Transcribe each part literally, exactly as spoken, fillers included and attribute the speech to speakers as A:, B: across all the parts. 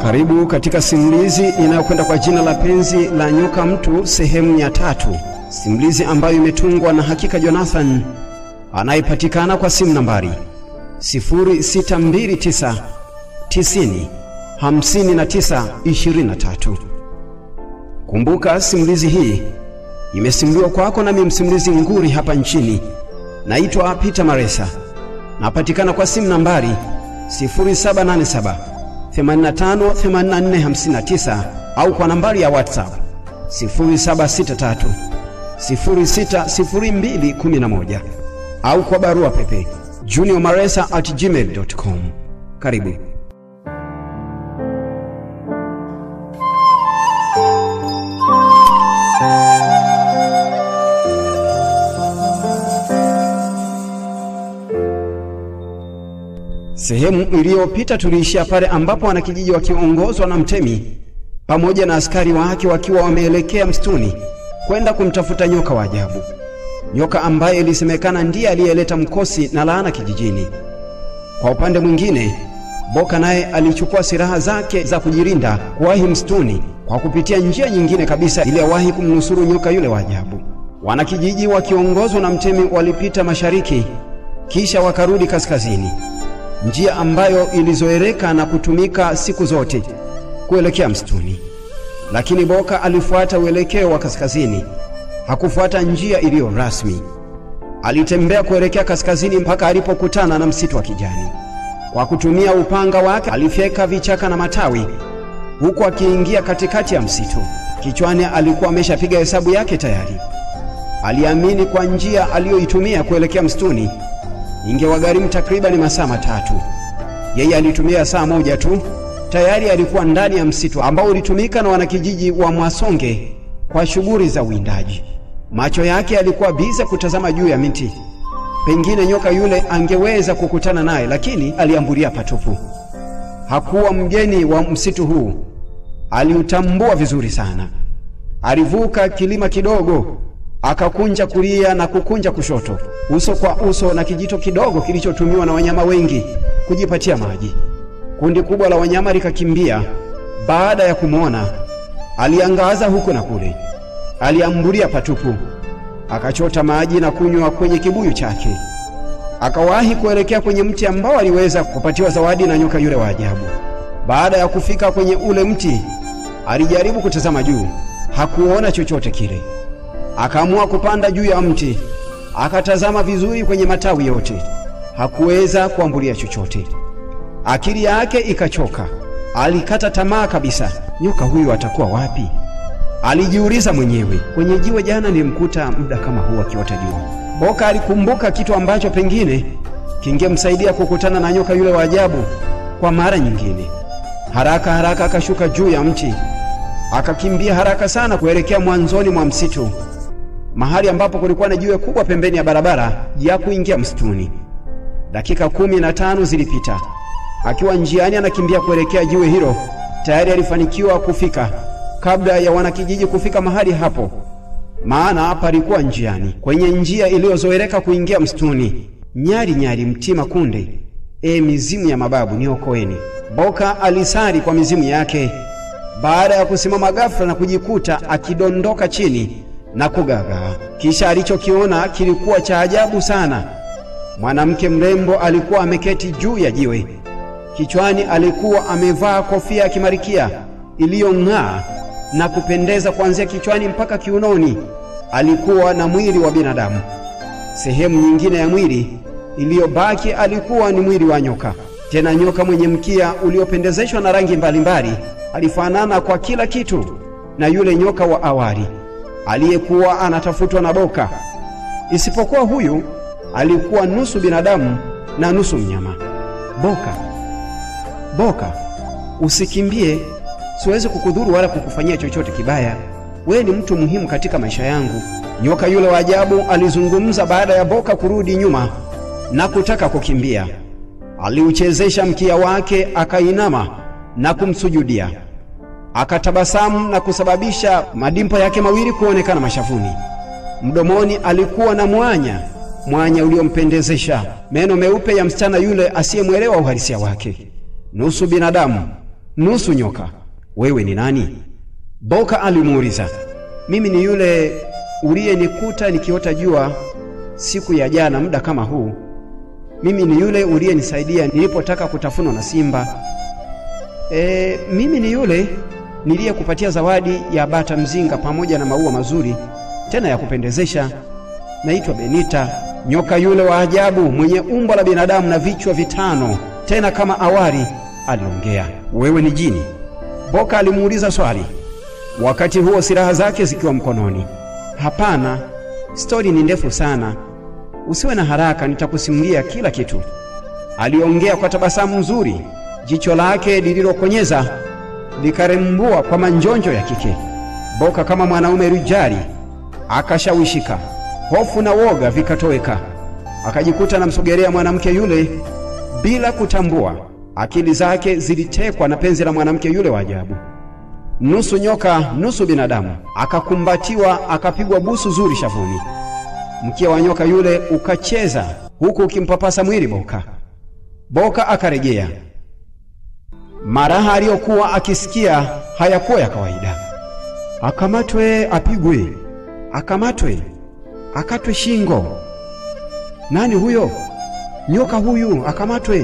A: Karibu katika simulizi inayokwenda kwa jina la Penzi la Nyoka Mtu sehemu ya tatu. Simulizi ambayo imetungwa na Hakika Jonathan, anayepatikana kwa simu nambari sifuri sita mbili tisa tisini hamsini na tisa ishirini na tatu. Kumbuka simulizi hii imesimuliwa kwako na mimi msimulizi nguri hapa nchini. Naitwa Peter Maresa. Napatikana kwa simu nambari sifuri saba nane saba themanini na tano themanini na nne hamsini na tisa au kwa nambari ya WhatsApp sifuri saba sita tatu sifuri sita sifuri mbili kumi na moja au kwa barua pepe junior maresa at gmail dot com. Karibu. Sehemu iliyopita tuliishia pale ambapo wanakijiji wakiongozwa na mtemi pamoja na askari wake wakiwa wameelekea msituni kwenda kumtafuta nyoka wa ajabu. Nyoka ambaye ilisemekana ndiye aliyeleta mkosi na laana kijijini. Kwa upande mwingine, Boka naye alichukua silaha zake za kujirinda kuwahi msituni kwa kupitia njia nyingine kabisa ili awahi kumnusuru nyoka yule wa ajabu. Wanakijiji wakiongozwa na mtemi walipita mashariki kisha wakarudi kaskazini, njia ambayo ilizoeleka na kutumika siku zote kuelekea msituni. Lakini Boka alifuata uelekeo wa kaskazini, hakufuata njia iliyo rasmi. Alitembea kuelekea kaskazini mpaka alipokutana na msitu wa kijani. Kwa kutumia upanga wake alifyeka vichaka na matawi huku akiingia katikati ya msitu. Kichwani alikuwa ameshapiga hesabu yake tayari. Aliamini kwa njia aliyoitumia kuelekea msituni ingewagharimu takriban masaa matatu. Yeye alitumia saa moja tu. Tayari alikuwa ndani ya msitu ambao ulitumika na wanakijiji wa Mwasonge kwa shughuli za uwindaji. Macho yake yalikuwa bize kutazama juu ya miti. Pengine nyoka yule angeweza kukutana naye, lakini aliambulia patupu. Hakuwa mgeni wa msitu huu. Aliutambua vizuri sana. Alivuka kilima kidogo, akakunja kulia na kukunja kushoto, uso kwa uso na kijito kidogo kilichotumiwa na wanyama wengi kujipatia maji. Kundi kubwa la wanyama likakimbia. Baada ya kumwona, aliangaza huko na kule. Aliambulia patupu, akachota maji na kunywa kwenye kibuyu chake. Akawahi kuelekea kwenye mti ambao aliweza kupatiwa zawadi na nyoka yule wa ajabu. Baada ya kufika kwenye ule mti, alijaribu kutazama juu, hakuona chochote kile. Akaamua kupanda juu ya mti, akatazama vizuri kwenye matawi yote, hakuweza kuambulia chochote. Akili yake ikachoka, alikata tamaa kabisa. Nyoka huyu atakuwa wapi? Alijiuliza mwenyewe. Kwenye jiwe jana nilimkuta muda kama huu akiota jua. Boka alikumbuka kitu ambacho pengine kingemsaidia kukutana na nyoka yule wa ajabu kwa mara nyingine. Haraka haraka akashuka juu ya mti, akakimbia haraka sana kuelekea mwanzoni mwa msitu, mahali ambapo kulikuwa na jiwe kubwa pembeni ya barabara ya kuingia msituni. Dakika kumi na tano zilipita. Akiwa njiani anakimbia kuelekea jiwe hilo, tayari alifanikiwa kufika kabla ya wanakijiji kufika mahali hapo. Maana hapa alikuwa njiani, kwenye njia iliyozoeleka kuingia msituni. Nyari nyari mtima kunde, e mizimu ya mababu niokoeni. Boka alisari kwa mizimu yake baada ya kusimama ghafla na kujikuta akidondoka chini na kugaga. Kisha alichokiona kilikuwa cha ajabu sana. Mwanamke mrembo alikuwa ameketi juu ya jiwe. Kichwani alikuwa amevaa kofia ya kimarikia iliyong'aa na kupendeza kuanzia kichwani mpaka kiunoni. Alikuwa na mwili wa binadamu. Sehemu nyingine ya mwili iliyobaki alikuwa ni mwili wa nyoka. Tena nyoka mwenye mkia uliopendezeshwa na rangi mbalimbali. Alifanana kwa kila kitu na yule nyoka wa awali aliyekuwa anatafutwa na Boka, isipokuwa huyu alikuwa nusu binadamu na nusu mnyama. Boka, Boka, usikimbie. Siwezi kukudhuru wala kukufanyia chochote kibaya. Wewe ni mtu muhimu katika maisha yangu. Nyoka yule wa ajabu alizungumza baada ya Boka kurudi nyuma na kutaka kukimbia. Aliuchezesha mkia wake, akainama na kumsujudia. Akatabasamu na kusababisha madimpo yake mawili kuonekana mashavuni. Mdomoni alikuwa na mwanya, mwanya uliompendezesha, meno meupe ya msichana yule asiyemwelewa uhalisia wake. Nusu binadamu, nusu nyoka, wewe ni nani? Boka alimuuliza, mimi ni yule uliyenikuta nikiota jua siku ya jana muda kama huu. Mimi ni yule uliyenisaidia nilipotaka kutafunwa na simba. E, mimi ni yule niliyekupatia zawadi ya bata mzinga pamoja na maua mazuri tena ya kupendezesha. Naitwa Benita, nyoka yule wa ajabu mwenye umbo la binadamu na vichwa vitano, tena kama awali aliongea. Wewe ni jini? Boka alimuuliza swali, wakati huo silaha zake zikiwa mkononi. Hapana, stori ni ndefu sana, usiwe na haraka, nitakusimulia kila kitu, aliongea kwa tabasamu nzuri. Jicho lake lililokonyeza likarembua kwa manjonjo ya kike. Boka kama mwanaume rijali akashawishika, hofu na woga vikatoweka. Akajikuta namsogelea mwanamke yule bila kutambua. Akili zake zilitekwa na penzi la mwanamke yule wa ajabu, nusu nyoka nusu binadamu. Akakumbatiwa, akapigwa busu zuri shavuni. Mkia wa nyoka yule ukacheza huku ukimpapasa mwili Boka. Boka akarejea. Maraha aliyokuwa akisikia hayakuwa ya kawaida. Akamatwe, apigwe, akamatwe, akatwe shingo. Nani huyo? Nyoka huyu, akamatwe,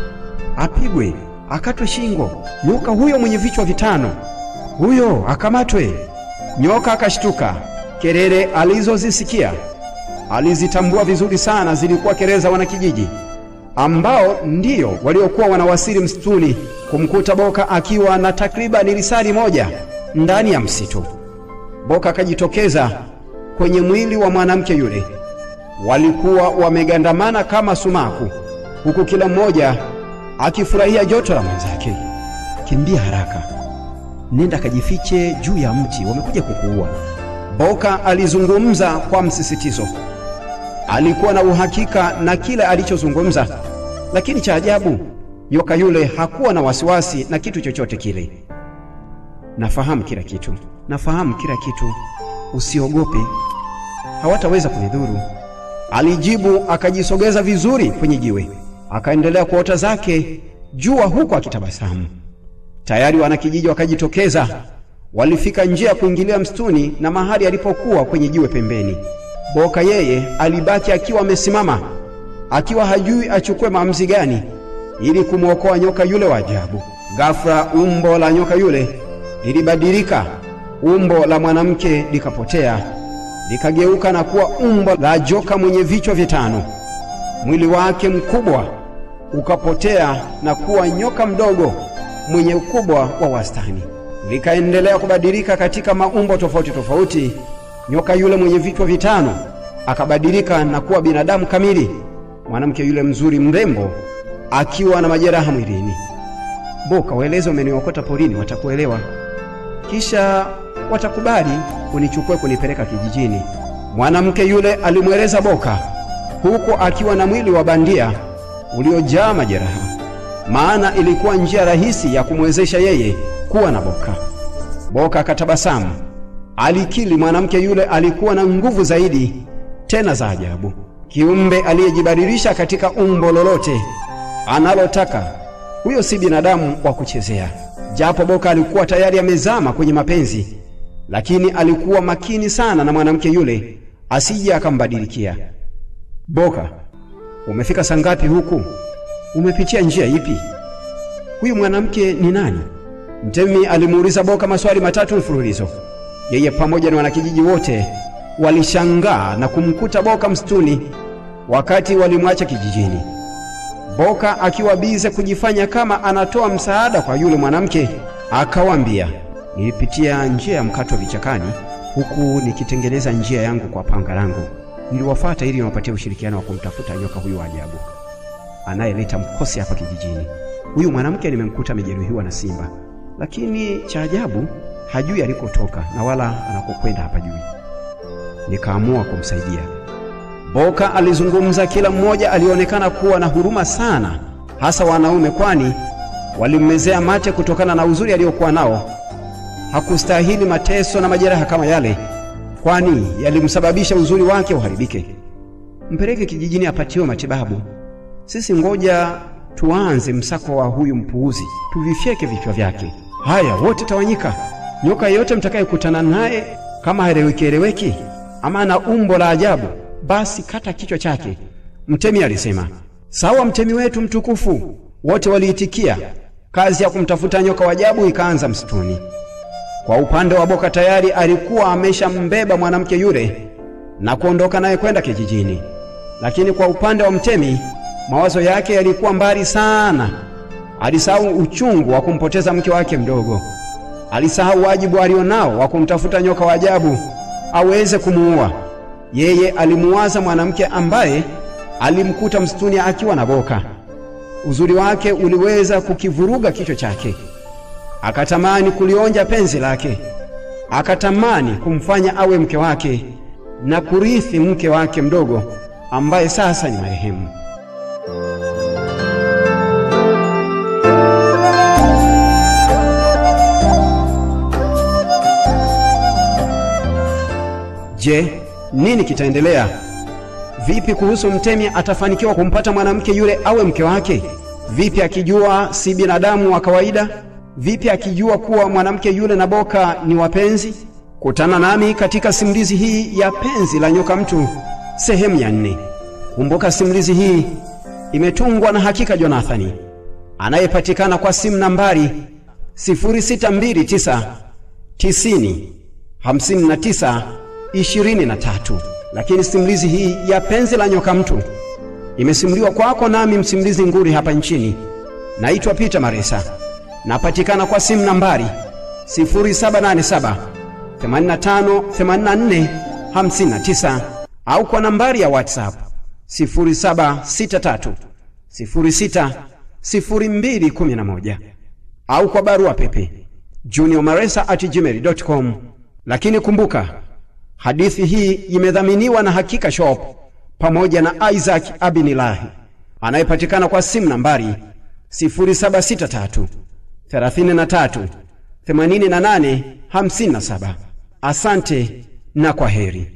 A: apigwe, akatwe shingo. Nyoka huyo mwenye vichwa vitano, huyo akamatwe. Nyoka akashtuka. Kelele alizozisikia alizitambua vizuri sana, zilikuwa kelele za wanakijiji ambao ndio waliokuwa wanawasili msituni kumkuta Boka akiwa na takriban risali moja ndani ya msitu. Boka akajitokeza kwenye mwili wa mwanamke yule. Walikuwa wamegandamana kama sumaku, huku kila mmoja akifurahia joto la mwenzake. Kimbia haraka, nenda kajifiche juu ya mti, wamekuja kukuua, Boka alizungumza kwa msisitizo. Alikuwa na uhakika na kile alichozungumza, lakini cha ajabu, nyoka yule hakuwa na wasiwasi na kitu chochote kile. Nafahamu kila kitu, nafahamu kila kitu, usiogope, hawataweza kunidhuru, alijibu. Akajisogeza vizuri kwenye jiwe, akaendelea kuota zake jua huko akitabasamu. Tayari wanakijiji wakajitokeza. Walifika njia ya kuingilia msituni na mahali alipokuwa kwenye jiwe pembeni. Boka yeye alibaki akiwa amesimama, akiwa hajui achukue maamuzi gani ili kumuokoa nyoka yule wa ajabu. Ghafla umbo la nyoka yule lilibadilika, umbo la mwanamke likapotea, likageuka na kuwa umbo la joka mwenye vichwa vitano. Mwili wake mkubwa ukapotea na kuwa nyoka mdogo mwenye ukubwa wa wastani. Likaendelea kubadilika katika maumbo tofauti tofauti. Nyoka yule mwenye vichwa vitano akabadilika na kuwa binadamu kamili, mwanamke yule mzuri mrembo akiwa na majeraha mwilini. Boka, waeleze umeniokota porini, watakuelewa, kisha watakubali unichukue kunipeleka kijijini. Mwanamke yule alimweleza Boka huko akiwa na mwili wa bandia uliojaa majeraha, maana ilikuwa njia rahisi ya kumwezesha yeye kuwa na Boka. Boka akatabasamu. Alikili mwanamke yule alikuwa na nguvu zaidi tena za ajabu, kiumbe aliyejibadilisha katika umbo lolote analotaka. Huyo si binadamu wa kuchezea. Japo Boka alikuwa tayari amezama kwenye mapenzi, lakini alikuwa makini sana na mwanamke yule asije akambadilikia. Boka, umefika sangapi huku? Umepitia njia ipi? Huyu mwanamke ni nani? Mtemi alimuuliza Boka maswali matatu mfululizo. Yeye pamoja na wanakijiji wote walishangaa na kumkuta Boka msituni wakati walimwacha kijijini. Boka akiwa bize kujifanya kama anatoa msaada kwa yule mwanamke, akawaambia, nilipitia njia ya mkato vichakani huku nikitengeneza njia yangu kwa panga langu. Niliwafuata ili niwapatie ushirikiano wa kumtafuta nyoka huyu wa ajabu anayeleta mkosi hapa kijijini. Huyu mwanamke nimemkuta amejeruhiwa na simba, lakini cha ajabu hajui alikotoka na wala anakokwenda hapa juu. Nikaamua kumsaidia. Boka alizungumza, kila mmoja alionekana kuwa na huruma sana, hasa wanaume, kwani walimmezea mate kutokana na uzuri aliokuwa nao. Hakustahili mateso na majeraha kama yale, kwani yalimsababisha uzuri wake uharibike. Mpeleke kijijini apatiwe matibabu. Sisi ngoja tuanze msako wa huyu mpuuzi, tuvifyeke vichwa vyake. Haya, wote tawanyika. Nyoka yote mtakayekutana naye, kama haeleweki eleweki ama ana umbo la ajabu, basi kata kichwa chake. Mtemi alisema, sawa mtemi wetu mtukufu. Wote waliitikia. Kazi ya kumtafuta nyoka wa ajabu ikaanza msituni. Kwa upande wa Boka tayari alikuwa ameshambeba mwanamke yule na kuondoka naye kwenda kijijini. Lakini kwa upande wa mtemi, mawazo yake yalikuwa mbali sana. Alisahau uchungu wa kumpoteza mke wake mdogo. Alisahau wajibu alionao wa kumtafuta nyoka wa ajabu aweze kumuua. Yeye alimuwaza mwanamke ambaye alimkuta msituni akiwa na Boka. Uzuri wake uliweza kukivuruga kichwa chake. Akatamani kulionja penzi lake. Akatamani kumfanya awe mke wake na kurithi mke wake mdogo ambaye sasa ni marehemu. Je, nini kitaendelea? Vipi kuhusu mtemi, atafanikiwa kumpata mwanamke yule awe mke wake? Vipi akijua si binadamu wa kawaida? Vipi akijua kuwa mwanamke yule na Boka ni wapenzi? Kutana nami katika simulizi hii ya Penzi la Nyoka Mtu sehemu ya nne. Kumbuka simulizi hii imetungwa na Hakika Jonathani, anayepatikana kwa simu nambari sifuri sita mbili tisa tisini hamsini na tisa ishirini na tatu. Lakini simulizi hii ya Penzi la Nyoka Mtu imesimuliwa kwako nami msimulizi nguri hapa nchini. Naitwa Peter Maresa. Napatikana kwa simu nambari sifuri saba nane saba themanini na tano themanini na nne hamsini na tisa au kwa nambari ya WhatsApp sifuri saba sita tatu sifuri sita sifuri mbili kumi na moja au kwa barua pepe junior maresa at gmail dot com. Lakini kumbuka, hadithi hii imedhaminiwa na Hakika Shop pamoja na Isaac Abinilahi, anayepatikana kwa simu nambari sifuri saba sita tatu thelathini na tatu themanini na nane hamsini na saba. Asante na kwa heri.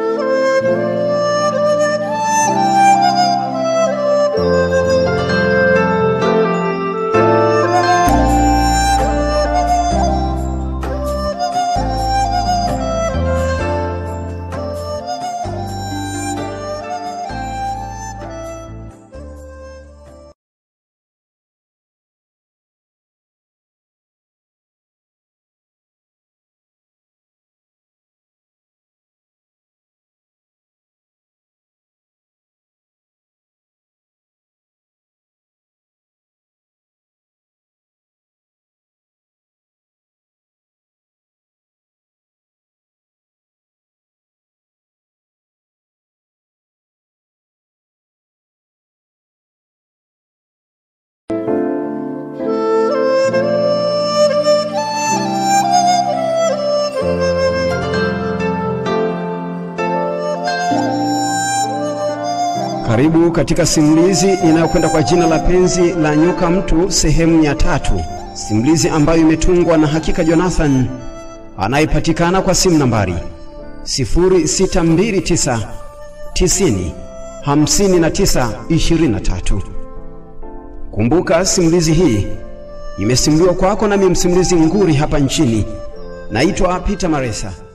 A: Karibu katika simulizi inayokwenda kwa jina la Penzi la Nyoka Mtu sehemu ya tatu. Simulizi ambayo imetungwa na Hakika Jonathan, anayepatikana kwa simu nambari sifuri sita mbili tisa tisini hamsini na tisa ishirini na tatu. Kumbuka, simulizi hii imesimuliwa kwako nami msimulizi nguri hapa nchini. Naitwa Peter Maresa.